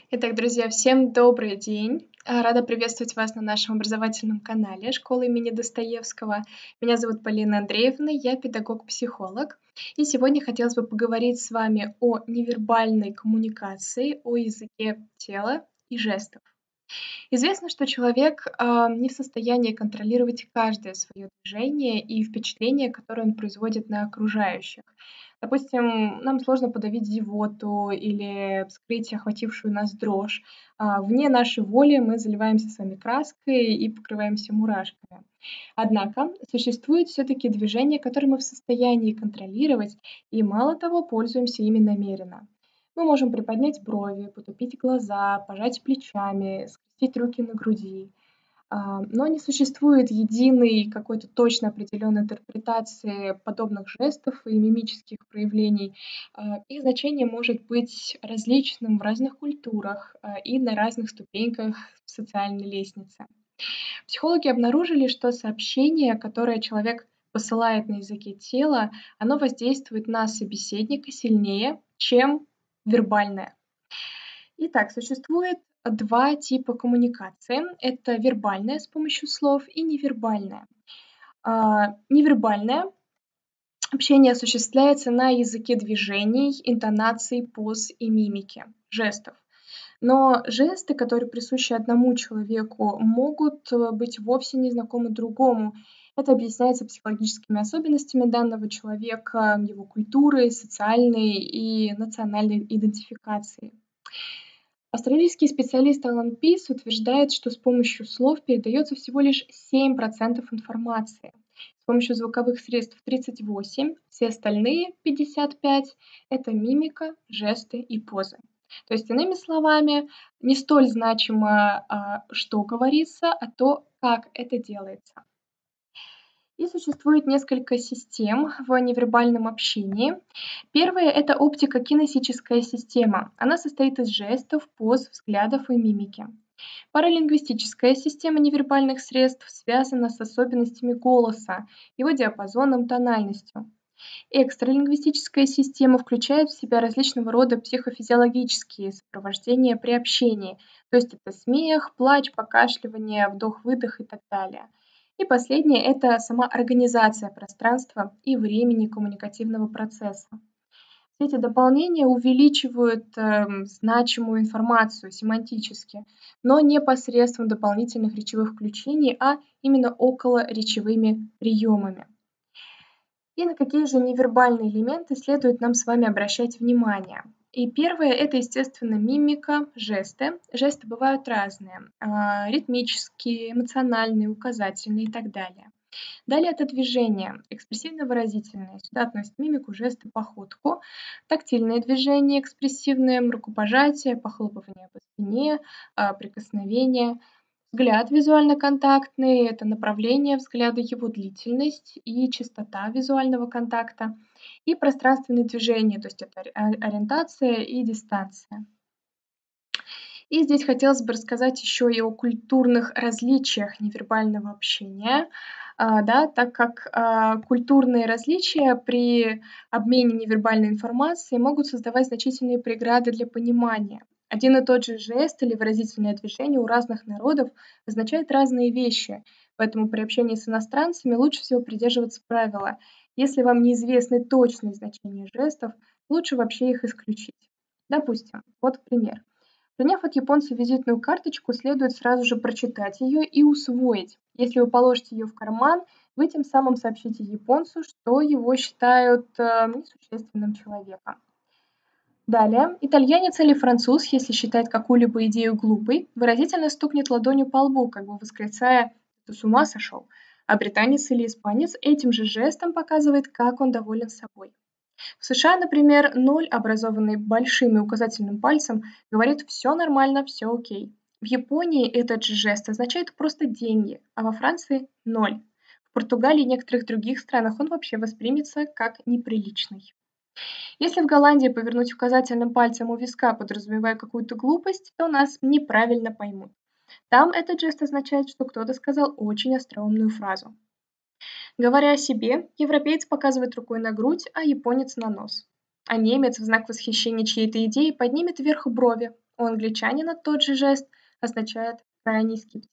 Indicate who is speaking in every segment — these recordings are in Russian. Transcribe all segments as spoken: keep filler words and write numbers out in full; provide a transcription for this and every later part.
Speaker 1: Итак, друзья, всем добрый день. А, Рада приветствовать вас на нашем образовательном канале школы имени Достоевского. Меня зовут Полина Андреевна, я педагог-психолог. И сегодня хотелось бы поговорить с вами о невербальной коммуникации, о языке тела и жестов. Известно, что человек а, не в состоянии контролировать каждое свое движение и впечатление, которое он производит на окружающих. Допустим, нам сложно подавить зевоту или вскрыть охватившую нас дрожь. А, Вне нашей воли мы заливаемся с вами краской и покрываемся мурашками. Однако существуют все-таки движения, которые мы в состоянии контролировать, и мало того, пользуемся ими намеренно. Мы можем приподнять брови, потупить глаза, пожать плечами, скрестить руки на груди. А, Но не существует единой какой-то точно определенной интерпретации подобных жестов и мимических проявлений. А, Их значение может быть различным в разных культурах а, и на разных ступеньках социальной лестницы. Психологи обнаружили, что сообщение, которое человек посылает на языке тела, оно воздействует на собеседника сильнее, чем вербальное. Итак, существует два типа коммуникации. Это вербальная с помощью слов и невербальная. А, Невербальное общение осуществляется на языке движений, интонаций, поз и мимики, жестов. Но жесты, которые присущи одному человеку, могут э, быть вовсе не знакомы другому. Это объясняется психологическими особенностями данного человека, его культурой, социальной и национальной идентификацией. Австралийский специалист Алан Пис утверждает, что с помощью слов передается всего лишь семь процентов информации, с помощью звуковых средств тридцать восемь, все остальные пятьдесят пять это мимика, жесты и позы. То есть, иными словами, не столь значимо, а, что говорится, а то, как это делается. И существует несколько систем в невербальном общении. Первая– это оптико-кинестическая система. Она состоит из жестов, поз, взглядов и мимики. Паралингвистическая система невербальных средств связана с особенностями голоса, его диапазоном, тональностью. Экстралингвистическая система включает в себя различного рода психофизиологические сопровождения при общении, то есть это смех, плач, покашливание, вдох-выдох и так далее. И последнее– это сама организация пространства и времени коммуникативного процесса. Все эти дополнения увеличивают эм, значимую информацию семантически, но не посредством дополнительных речевых включений, а именно околоречевыми приемами. И на какие же невербальные элементы следует нам с вами обращать внимание? И первое– это, естественно, мимика, жесты. Жесты бывают разные, а, ритмические, эмоциональные, указательные и так далее. Далее это движение, экспрессивно-выразительные. Сюда относят мимику, жесты, походку. Тактильные движения, экспрессивные, рукопожатие, похлопывание по спине, а, прикосновение. Взгляд визуально-контактный– это направление взгляда, его длительность и частота визуального контакта. И пространственные движения, то есть это ори- а- ориентация и дистанция. И здесь хотелось бы рассказать еще и о культурных различиях невербального общения, а, да, так как а, культурные различия при обмене невербальной информацией могут создавать значительные преграды для понимания. Один и тот же жест или выразительное движение у разных народов означает разные вещи, поэтому при общении с иностранцами лучше всего придерживаться правила. Если вам неизвестны точные значения жестов, лучше вообще их исключить. Допустим, вот пример. Приняв от японца визитную карточку, следует сразу же прочитать ее и усвоить. Если вы положите ее в карман, вы тем самым сообщите японцу, что его считают э, несущественным человеком. Далее, итальянец или француз, если считает какую-либо идею глупой, выразительно стукнет ладонью по лбу, как бы восклицая «ты с ума сошел?», а британец или испанец этим же жестом показывает, как он доволен собой. В США, например, ноль, образованный большим и указательным пальцем, говорит «все нормально, все окей». В Японии этот же жест означает просто деньги, а во Франции– ноль. В Португалии и некоторых других странах он вообще воспримется как неприличный. Если в Голландии повернуть указательным пальцем у виска, подразумевая какую-то глупость, то нас неправильно поймут. Там этот жест означает, что кто-то сказал очень остроумную фразу. Говоря о себе, европеец показывает рукой на грудь, а японец на нос. а немец в знак восхищения чьей-то идеей поднимет вверх брови. У англичанина тот же жест означает крайний скептицизм.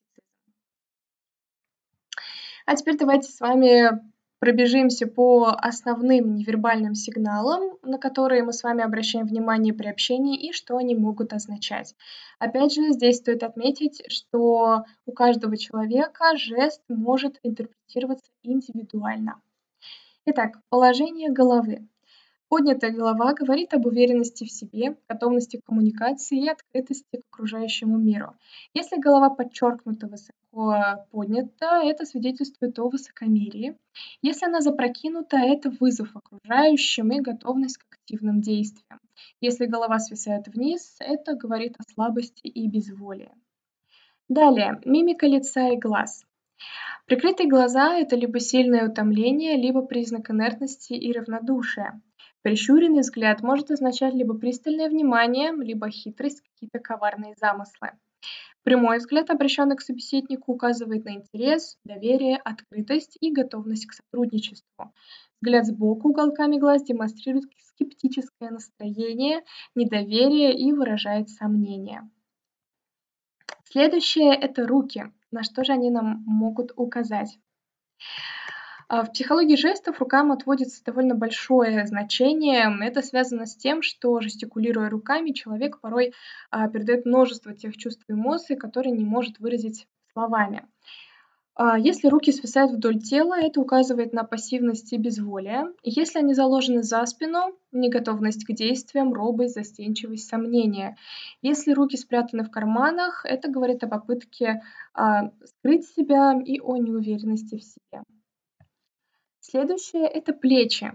Speaker 1: А теперь давайте с вами пробежимся по основным невербальным сигналам, на которые мы с вами обращаем внимание при общении и что они могут означать. Опять же, здесь стоит отметить, что у каждого человека жест может интерпретироваться индивидуально. Итак, положение головы. Поднятая голова говорит об уверенности в себе, готовности к коммуникации и открытости к окружающему миру. Если голова подчеркнуто высоко поднята, это свидетельствует о высокомерии. Если она запрокинута, это вызов окружающим и готовность к активным действиям. Если голова свисает вниз, это говорит о слабости и безволии. Далее, мимика лица и глаз. Прикрытые глаза – это либо сильное утомление, либо признак инертности и равнодушия. Прищуренный взгляд может означать либо пристальное внимание, либо хитрость, какие-то коварные замыслы. Прямой взгляд, обращенный к собеседнику, указывает на интерес, доверие, открытость и готовность к сотрудничеству. Взгляд сбоку уголками глаз демонстрирует скептическое настроение, недоверие и выражает сомнение. Следующее – это руки. На что же они нам могут указать? В психологии жестов рукам отводится довольно большое значение. Это связано с тем, что, жестикулируя руками, человек порой а, передает множество тех чувств и эмоций, которые не может выразить словами. А, если руки свисают вдоль тела, это указывает на пассивность и безволие. Если они заложены за спину, неготовность к действиям, робость, застенчивость, сомнение. Если руки спрятаны в карманах, это говорит о попытке а, скрыть себя и о неуверенности в себе. Следующее – это плечи.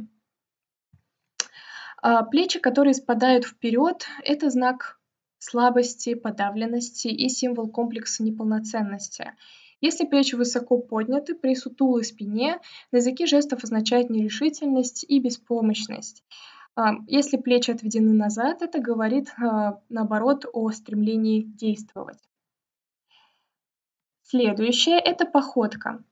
Speaker 1: А, плечи, которые спадают вперед, это знак слабости, подавленности и символ комплекса неполноценности. Если плечи высоко подняты при сутулой спине, на языке жестов означает нерешительность и беспомощность. А, Если плечи отведены назад, это говорит, а, наоборот, о стремлении действовать. Следующее – это походка.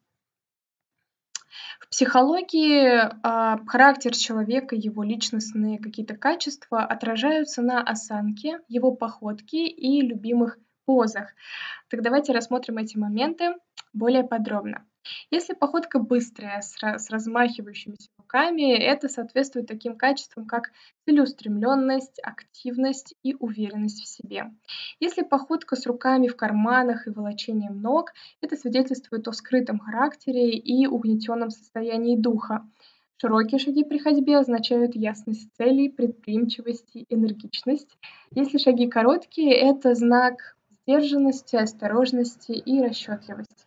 Speaker 1: В психологии а, характер человека, его личностные какие-то качества отражаются на осанке, его походке и любимых позах. Так давайте рассмотрим эти моменты более подробно. Если походка быстрая, с, ра- с размахивающимися руками, это соответствует таким качествам, как целеустремленность, активность и уверенность в себе. Если походка с руками в карманах и волочением ног, это свидетельствует о скрытом характере и угнетенном состоянии духа. Широкие шаги при ходьбе означают ясность целей, предприимчивость и энергичность. Если шаги короткие, это знак сдержанности, осторожности и расчетливости.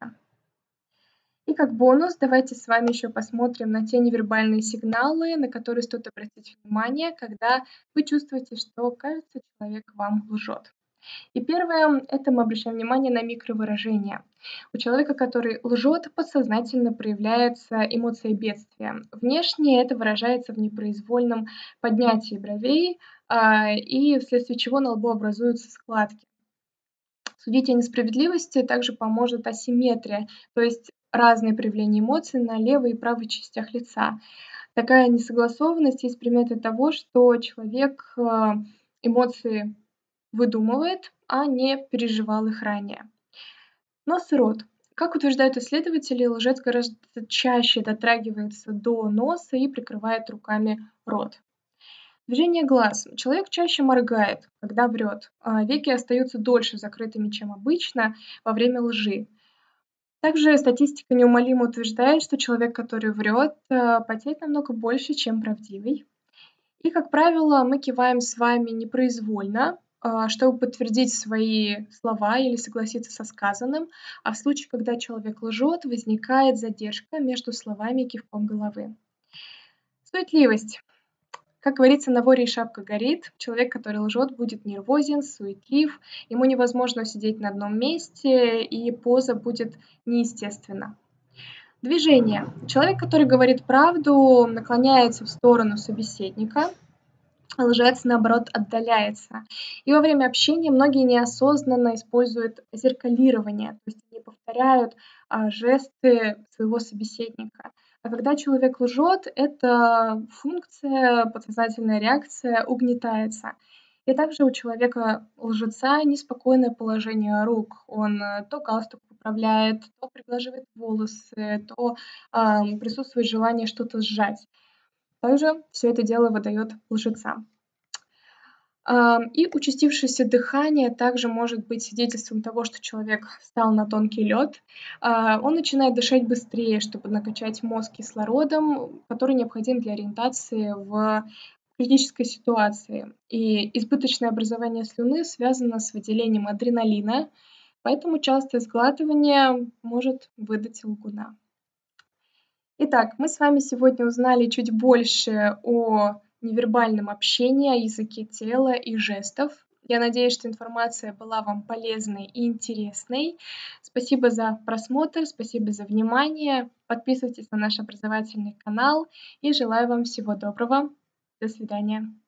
Speaker 1: И как бонус, давайте с вами еще посмотрим на те невербальные сигналы, на которые стоит обратить внимание, когда вы чувствуете, что, кажется, человек вам лжет. И первое – это мы обращаем внимание на микровыражения. У человека, который лжет, подсознательно проявляется эмоция бедствия. Внешне это выражается в непроизвольном поднятии бровей, а, и вследствие чего на лбу образуются складки. Судить о несправедливости также поможет асимметрия, то есть разные проявления эмоций на левой и правой частях лица. Такая несогласованность есть приметы того, что человек а, эмоции выдумывает, а не переживал их ранее. Нос и рот. Как утверждают исследователи, лжец гораздо чаще дотрагивается до носа и прикрывает руками рот. Движение глаз. Человек чаще моргает, когда врет, а веки остаются дольше закрытыми, чем обычно во время лжи. Также статистика неумолимо утверждает, что человек, который врет, а, потеет намного больше, чем правдивый. И, как правило, мы киваем с вами непроизвольно, а, чтобы подтвердить свои слова или согласиться со сказанным, а в случае, когда человек лжет, возникает задержка между словами и кивком головы. Суетливость. Как говорится, на воре и шапка горит. Человек, который лжет, будет нервозен, суетлив, ему невозможно сидеть на одном месте, и поза будет неестественна. Движение. Человек, который говорит правду, наклоняется в сторону собеседника, лжец, наоборот, отдаляется. И во время общения многие неосознанно используют зеркалирование, то есть они повторяют а, жесты своего собеседника. А когда человек лжет, эта функция, подсознательная реакция угнетается. И также у человека-лжеца неспокойное положение рук. Он э, то галстук поправляет, то приглаживает волосы, то ам, присутствует желание что-то сжать. Также все это дело выдает лжеца. Ам, и участившееся дыхание также может быть свидетельством того, что человек встал на тонкий лед. А, он начинает дышать быстрее, чтобы накачать мозг кислородом, который необходим для ориентации в критической ситуации. И избыточное образование слюны связано с выделением адреналина, поэтому частое сглатывание может выдать лгуна. Итак, мы с вами сегодня узнали чуть больше о невербальном общении, о языке тела и жестов. Я надеюсь, что информация была вам полезной и интересной. Спасибо за просмотр, спасибо за внимание. Подписывайтесь на наш образовательный канал и желаю вам всего доброго. До свидания.